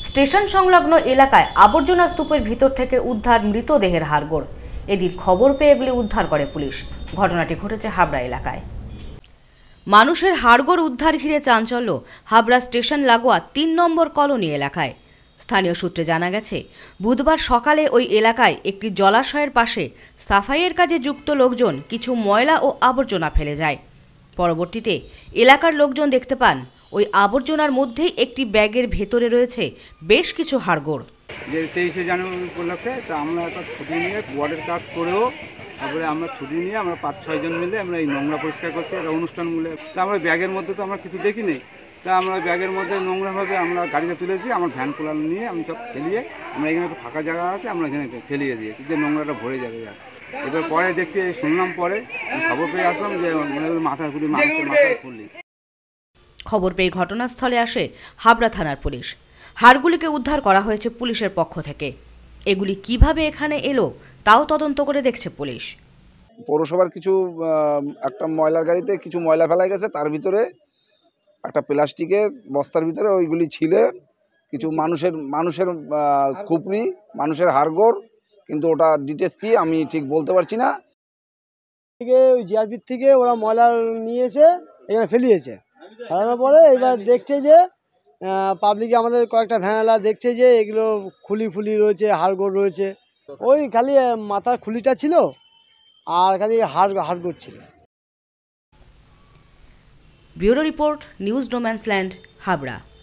Station সংলগ্ন এলাকায় আবর্জনা স্তূপের ভিতর থেকে উদ্ধার মৃতদেহের হাড়গোড়। এদিন খবর পেয়ে এগুলি উদ্ধার করে পুলিশ। ঘটনাটি ঘটেছে হাবড়া এলাকায়। মানুষের হাড়গোড় উদ্ধার ঘিরে চাঞ্চল্য হাবড়া স্টেশন লাগোয়া ৩ নম্বর কলোনি এলাকায়। স্থানীয় সূত্রে জানা গেছে, বুধবার সকালে ওই এলাকায় একটি জলাশয়ের পাশে সাফাইয়ের কাজে যুক্ত লোকজন কিছু ময়লা ও আবর্জনা ফেলে যায়। পরবর্তীতে এলাকার লোকজন দেখতে পান ওই আবর্জনার মধ্যেই একটি ব্যাগের ভেতরে রয়েছে বেশ কিছু হাড়গোড়। যে 23শে জানুয়ারি উপলক্ষে তা আমরা একটা ছুটি নিয়ে ওয়ার্ডের কাজ করেও তারপরে আমরা ছুটি নিয়ে আমরা 5-6 জন মিলে আমরা এই নোংরা পরিষ্কার করছি একটা অনুষ্ঠান মূলে। তা আমরা ব্যাগের মধ্যে তো আমরা কিছু দেখিনি, তা আমরা ব্যাগের মধ্যে নোংরাভাবে আমরা গাড়িতে তুলেছি। আমার ভ্যান খোলা নিয়ে আমি সব ফেলিয়ে আমরা এখানে একটা ফাঁকা জায়গা আছে, আমরা এখানে ফেলিয়ে দিয়েছি যে নোংরাটা ভরে যাবে। এবার পরে দেখছি শুনলাম, পরে খবর পেয়ে আসলাম যে মাথা খুলি খুললি। খবর পেয়ে ঘটনাস্থলে আসে হাবড়া থানার পুলিশ। হাড়গুলিকে উদ্ধার করা হয়েছে পুলিশের পক্ষ থেকে। এগুলি কিভাবে এখানে এলো তাও তদন্ত করে দেখছে পুলিশ। পৌরসভার কিছু একটা ময়লার গাড়িতে কিছু ময়লা ফেলা গেছে, তার ভিতরে একটা প্লাস্টিকের বস্তার ভিতরে ওইগুলি ছিল কিছু মানুষের খুপড়ি, মানুষের হাড়গোড়, কিন্তু ওটা ডিটেলস কি আমি ঠিক বলতে পারছি না। ওই জিআরপির থেকে ওরা ময়লা নিয়ে এসে এখানে ফেলিয়েছে। ফেলানোর পরে এবার দেখছে যে পাবলিকে আমাদের কয়েকটা ভ্যানওয়ালা দেখছে যে এগুলো খুলি রয়েছে, হাড়গোড় রয়েছে। ওই খালি মাথার খুলিটা ছিল আর খালি হাড়গোড় ছিল। Bureau report, news no man's land, Habra.